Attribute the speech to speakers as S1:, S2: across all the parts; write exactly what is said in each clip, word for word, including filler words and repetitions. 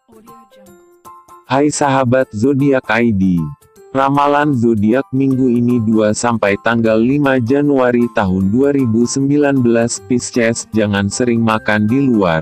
S1: Hai sahabat zodiak I D. Ramalan zodiak minggu ini dua sampai tanggal lima Januari tahun dua ribu sembilan belas. Pisces, jangan sering makan di luar.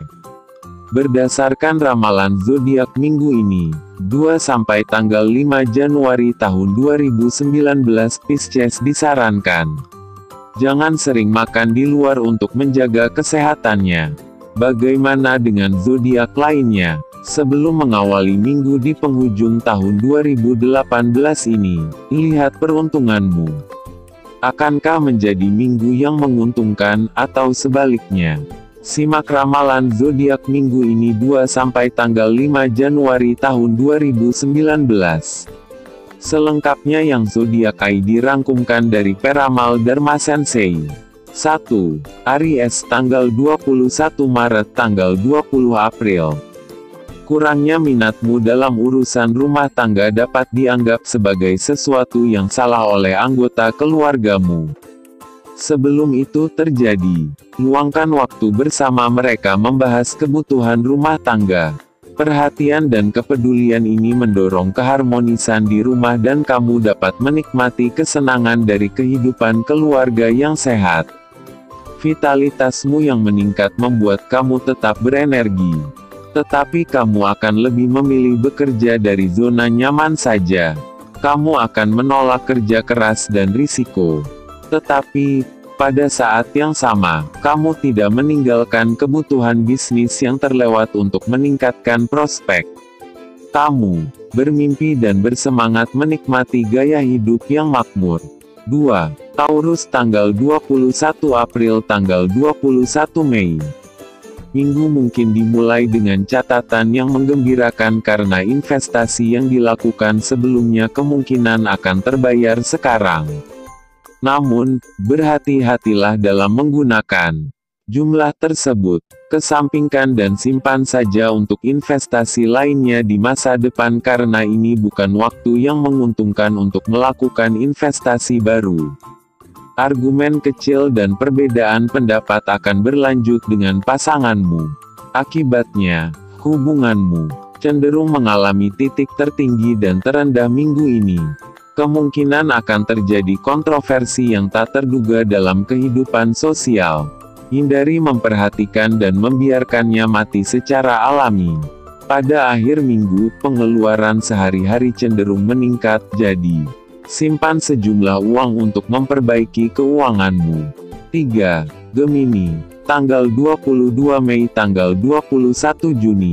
S1: Berdasarkan ramalan zodiak minggu ini, dua sampai tanggal lima Januari tahun dua ribu sembilan belas, Pisces disarankan jangan sering makan di luar untuk menjaga kesehatannya. Bagaimana dengan zodiak lainnya? Sebelum mengawali minggu di penghujung tahun dua ribu delapan belas ini, lihat peruntunganmu. Akankah menjadi minggu yang menguntungkan, atau sebaliknya? Simak ramalan zodiak minggu ini dua sampai tanggal lima Januari tahun dua ribu sembilan belas. Selengkapnya yang zodiak I D dirangkumkan dari Peramal Dharma Sensei. satu. Aries, tanggal dua puluh satu Maret tanggal dua puluh April. Kurangnya minatmu dalam urusan rumah tangga dapat dianggap sebagai sesuatu yang salah oleh anggota keluargamu. Sebelum itu terjadi, luangkan waktu bersama mereka membahas kebutuhan rumah tangga. Perhatian dan kepedulian ini mendorong keharmonisan di rumah dan kamu dapat menikmati kesenangan dari kehidupan keluarga yang sehat. Vitalitasmu yang meningkat membuat kamu tetap berenergi. Tetapi kamu akan lebih memilih bekerja dari zona nyaman saja. Kamu akan menolak kerja keras dan risiko. Tetapi, pada saat yang sama, kamu tidak meninggalkan kebutuhan bisnis yang terlewat untuk meningkatkan prospek. Kamu bermimpi dan bersemangat menikmati gaya hidup yang makmur. dua. Taurus, tanggal dua puluh satu April tanggal dua puluh satu Mei. Minggu mungkin dimulai dengan catatan yang menggembirakan karena investasi yang dilakukan sebelumnya kemungkinan akan terbayar sekarang. Namun, berhati-hatilah dalam menggunakan jumlah tersebut. Kesampingkan dan simpan saja untuk investasi lainnya di masa depan karena ini bukan waktu yang menguntungkan untuk melakukan investasi baru. Argumen kecil dan perbedaan pendapat akan berlanjut dengan pasanganmu. Akibatnya, hubunganmu cenderung mengalami titik tertinggi dan terendah minggu ini. Kemungkinan akan terjadi kontroversi yang tak terduga dalam kehidupan sosial. Hindari memperhatikan dan membiarkannya mati secara alami. Pada akhir minggu, pengeluaran sehari-hari cenderung meningkat, jadi simpan sejumlah uang untuk memperbaiki keuanganmu. tiga. Gemini, tanggal dua puluh dua Mei tanggal dua puluh satu Juni.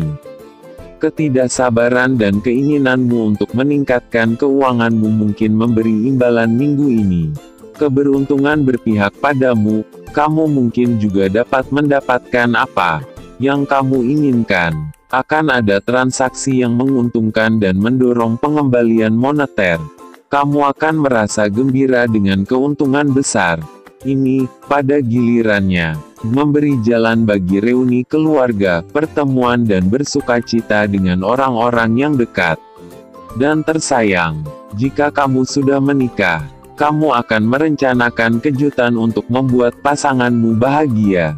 S1: Ketidaksabaran dan keinginanmu untuk meningkatkan keuanganmu mungkin memberi imbalan minggu ini. Keberuntungan berpihak padamu, kamu mungkin juga dapat mendapatkan apa yang kamu inginkan. Akan ada transaksi yang menguntungkan dan mendorong pengembalian moneter. Kamu akan merasa gembira dengan keuntungan besar. Ini, pada gilirannya, memberi jalan bagi reuni keluarga, pertemuan dan bersukacita dengan orang-orang yang dekat dan tersayang. Jika kamu sudah menikah, kamu akan merencanakan kejutan untuk membuat pasanganmu bahagia.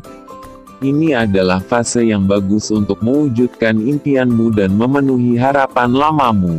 S1: Ini adalah fase yang bagus untuk mewujudkan impianmu dan memenuhi harapan lamamu.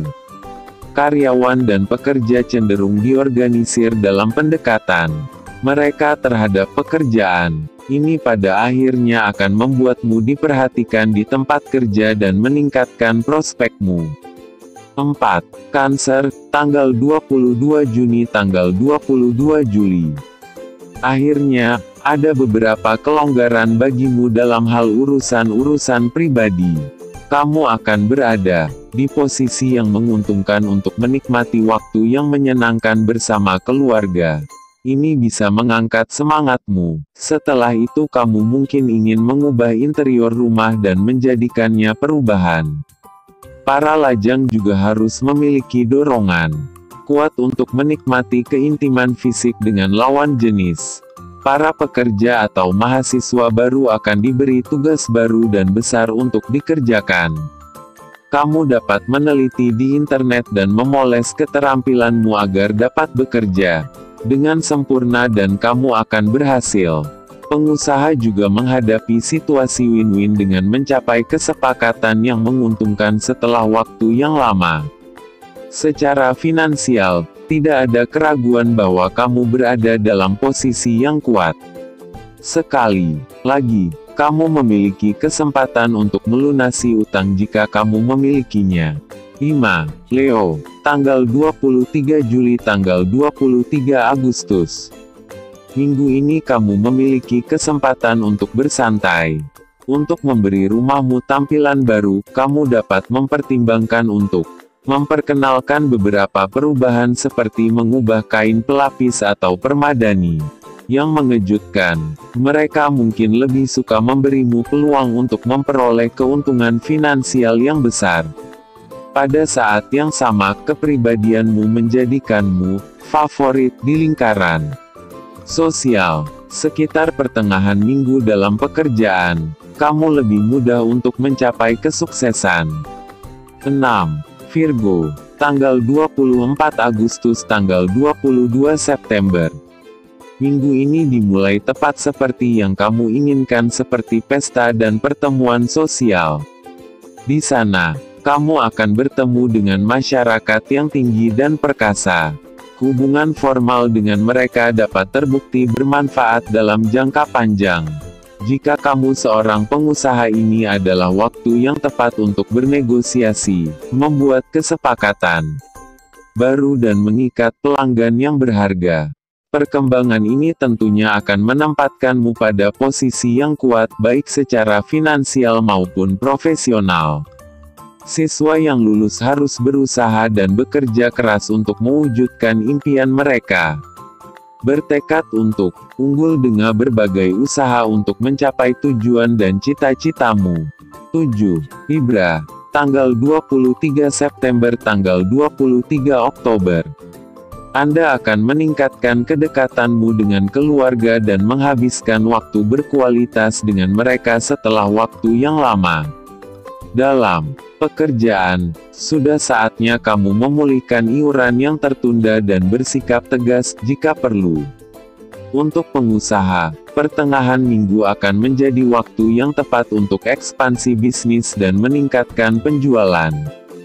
S1: Karyawan dan pekerja cenderung diorganisir dalam pendekatan mereka terhadap pekerjaan. Ini pada akhirnya akan membuatmu diperhatikan di tempat kerja dan meningkatkan prospekmu. empat. Cancer, tanggal dua puluh dua Juni tanggal dua puluh dua Juli. Akhirnya, ada beberapa kelonggaran bagimu dalam hal urusan-urusan pribadi. Kamu akan berada di posisi yang menguntungkan untuk menikmati waktu yang menyenangkan bersama keluarga. Ini bisa mengangkat semangatmu. Setelah itu kamu mungkin ingin mengubah interior rumah dan menjadikannya perubahan. Para lajang juga harus memiliki dorongan kuat untuk menikmati keintiman fisik dengan lawan jenis. Para pekerja atau mahasiswa baru akan diberi tugas baru dan besar untuk dikerjakan. Kamu dapat meneliti di internet dan memoles keterampilanmu agar dapat bekerja dengan sempurna dan kamu akan berhasil. Pengusaha juga menghadapi situasi win-win dengan mencapai kesepakatan yang menguntungkan setelah waktu yang lama. Secara finansial, tidak ada keraguan bahwa kamu berada dalam posisi yang kuat. Sekali lagi, kamu memiliki kesempatan untuk melunasi utang jika kamu memilikinya. lima. Leo, tanggal dua puluh tiga Juli tanggal dua puluh tiga Agustus. Minggu ini kamu memiliki kesempatan untuk bersantai. Untuk memberi rumahmu tampilan baru, kamu dapat mempertimbangkan untuk memperkenalkan beberapa perubahan seperti mengubah kain pelapis atau permadani. Yang mengejutkan, mereka mungkin lebih suka memberimu peluang untuk memperoleh keuntungan finansial yang besar. Pada saat yang sama, kepribadianmu menjadikanmu favorit di lingkaran sosial. Sekitar pertengahan minggu dalam pekerjaan, kamu lebih mudah untuk mencapai kesuksesan. enam. Virgo, tanggal dua puluh empat Agustus tanggal dua puluh dua September. Minggu ini dimulai tepat seperti yang kamu inginkan, seperti pesta dan pertemuan sosial. Di sana, kamu akan bertemu dengan masyarakat yang tinggi dan perkasa. Hubungan formal dengan mereka dapat terbukti bermanfaat dalam jangka panjang. Jika kamu seorang pengusaha, ini adalah waktu yang tepat untuk bernegosiasi, membuat kesepakatan baru dan mengikat pelanggan yang berharga. Perkembangan ini tentunya akan menempatkanmu pada posisi yang kuat baik secara finansial maupun profesional. Siswa yang lulus harus berusaha dan bekerja keras untuk mewujudkan impian mereka. Bertekad untuk unggul dengan berbagai usaha untuk mencapai tujuan dan cita-citamu. tujuh. Libra, tanggal dua puluh tiga September tanggal dua puluh tiga Oktober. Anda akan meningkatkan kedekatanmu dengan keluarga dan menghabiskan waktu berkualitas dengan mereka setelah waktu yang lama. Dalam pekerjaan, sudah saatnya kamu memulihkan iuran yang tertunda dan bersikap tegas jika perlu. Untuk pengusaha, pertengahan minggu akan menjadi waktu yang tepat untuk ekspansi bisnis dan meningkatkan penjualan.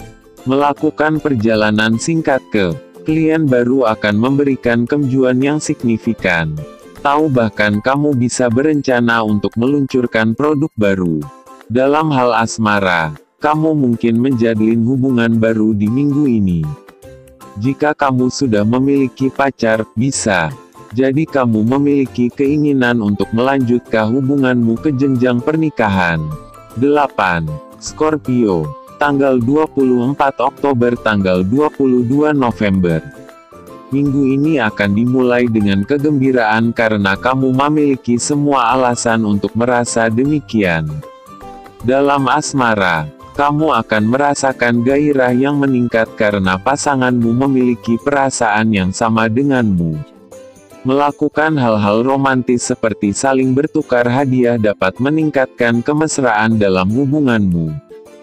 S1: Melakukan perjalanan singkat ke klien baru akan memberikan kemajuan yang signifikan. Tahu bahkan kamu bisa berencana untuk meluncurkan produk baru. Dalam hal asmara, kamu mungkin menjalin hubungan baru di minggu ini. Jika kamu sudah memiliki pacar, bisa jadi kamu memiliki keinginan untuk melanjutkan hubunganmu ke jenjang pernikahan. delapan. Scorpio, tanggal dua puluh empat Oktober tanggal dua puluh dua November. Minggu ini akan dimulai dengan kegembiraan karena kamu memiliki semua alasan untuk merasa demikian. Dalam asmara, kamu akan merasakan gairah yang meningkat karena pasanganmu memiliki perasaan yang sama denganmu. Melakukan hal-hal romantis seperti saling bertukar hadiah dapat meningkatkan kemesraan dalam hubunganmu.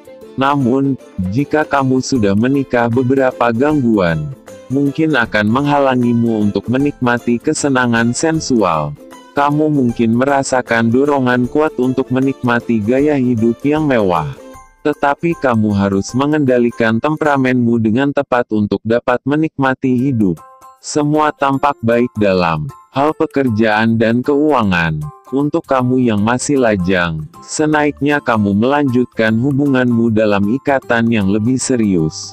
S1: Namun, jika kamu sudah menikah, beberapa gangguan mungkin akan menghalangimu untuk menikmati kesenangan sensual. Kamu mungkin merasakan dorongan kuat untuk menikmati gaya hidup yang mewah. Tetapi kamu harus mengendalikan temperamenmu dengan tepat untuk dapat menikmati hidup. Semua tampak baik dalam hal pekerjaan dan keuangan. Untuk kamu yang masih lajang, sebaiknya kamu melanjutkan hubunganmu dalam ikatan yang lebih serius.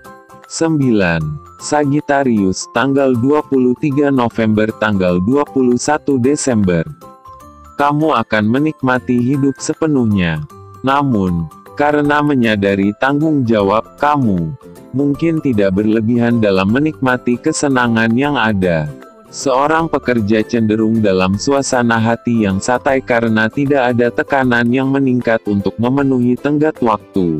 S1: sembilan. Sagittarius, tanggal dua puluh tiga November tanggal dua puluh satu Desember. Kamu akan menikmati hidup sepenuhnya. Namun, karena menyadari tanggung jawab, kamu mungkin tidak berlebihan dalam menikmati kesenangan yang ada. Seorang pekerja cenderung dalam suasana hati yang santai karena tidak ada tekanan yang meningkat untuk memenuhi tenggat waktu.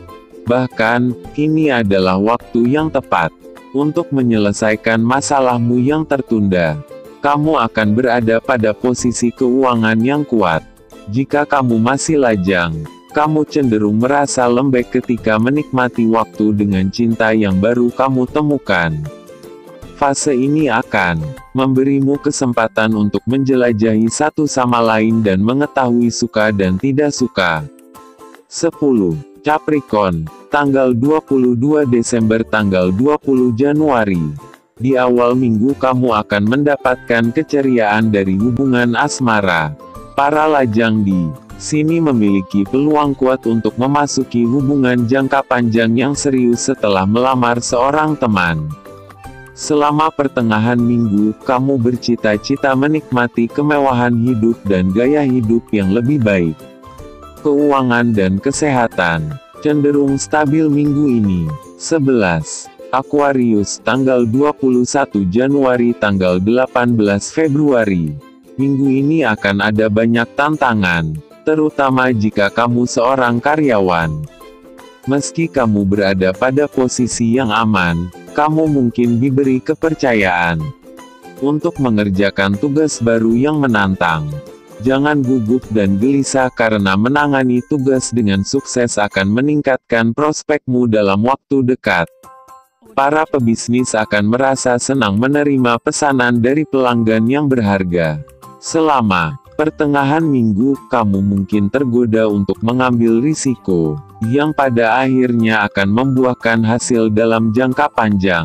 S1: Bahkan, ini adalah waktu yang tepat untuk menyelesaikan masalahmu yang tertunda. Kamu akan berada pada posisi keuangan yang kuat. Jika kamu masih lajang, kamu cenderung merasa lembek ketika menikmati waktu dengan cinta yang baru kamu temukan. Fase ini akan memberimu kesempatan untuk menjelajahi satu sama lain dan mengetahui suka dan tidak suka. sepuluh. Capricorn, tanggal dua puluh dua Desember tanggal dua puluh Januari. Di awal minggu kamu akan mendapatkan keceriaan dari hubungan asmara. Para lajang di sini memiliki peluang kuat untuk memasuki hubungan jangka panjang yang serius setelah melamar seorang teman. Selama pertengahan minggu, kamu bercita-cita menikmati kemewahan hidup dan gaya hidup yang lebih baik. Keuangan dan kesehatan cenderung stabil minggu ini. sebelas. Aquarius, tanggal dua puluh satu Januari tanggal delapan belas Februari. Minggu ini akan ada banyak tantangan, terutama jika kamu seorang karyawan. Meski kamu berada pada posisi yang aman, kamu mungkin diberi kepercayaan untuk mengerjakan tugas baru yang menantang. Jangan gugup dan gelisah karena menangani tugas dengan sukses akan meningkatkan prospekmu dalam waktu dekat. Para pebisnis akan merasa senang menerima pesanan dari pelanggan yang berharga. Selama pertengahan minggu, kamu mungkin tergoda untuk mengambil risiko, yang pada akhirnya akan membuahkan hasil dalam jangka panjang.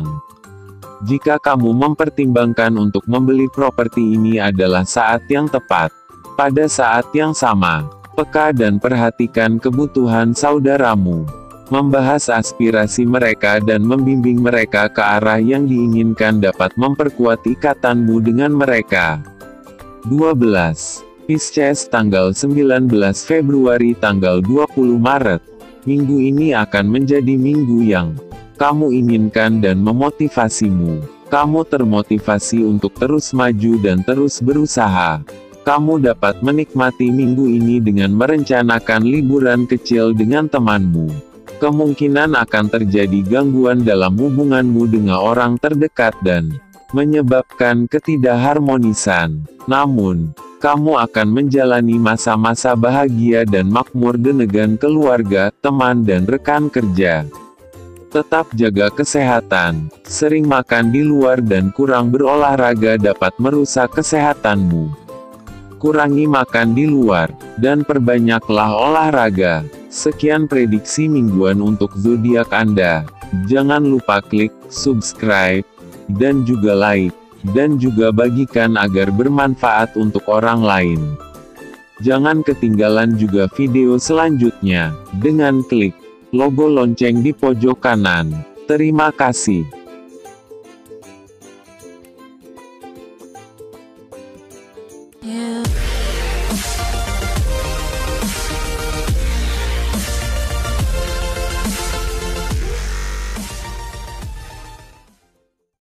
S1: Jika kamu mempertimbangkan untuk membeli properti, ini adalah saat yang tepat. Pada saat yang sama, peka dan perhatikan kebutuhan saudaramu. Membahas aspirasi mereka dan membimbing mereka ke arah yang diinginkan dapat memperkuat ikatanmu dengan mereka. dua belas. Pisces, tanggal sembilan belas Februari tanggal dua puluh Maret. Minggu ini akan menjadi minggu yang kamu inginkan dan memotivasimu. Kamu termotivasi untuk terus maju dan terus berusaha. Kamu dapat menikmati minggu ini dengan merencanakan liburan kecil dengan temanmu. Kemungkinan akan terjadi gangguan dalam hubunganmu dengan orang terdekat dan menyebabkan ketidakharmonisan. Namun, kamu akan menjalani masa-masa bahagia dan makmur dengan keluarga, teman dan rekan kerja. Tetap jaga kesehatan, sering makan di luar dan kurang berolahraga dapat merusak kesehatanmu. Kurangi makan di luar, dan perbanyaklah olahraga. Sekian prediksi mingguan untuk zodiak Anda. Jangan lupa klik subscribe, dan juga like, dan juga bagikan agar bermanfaat untuk orang lain. Jangan ketinggalan juga video selanjutnya, dengan klik logo lonceng di pojok kanan. Terima kasih.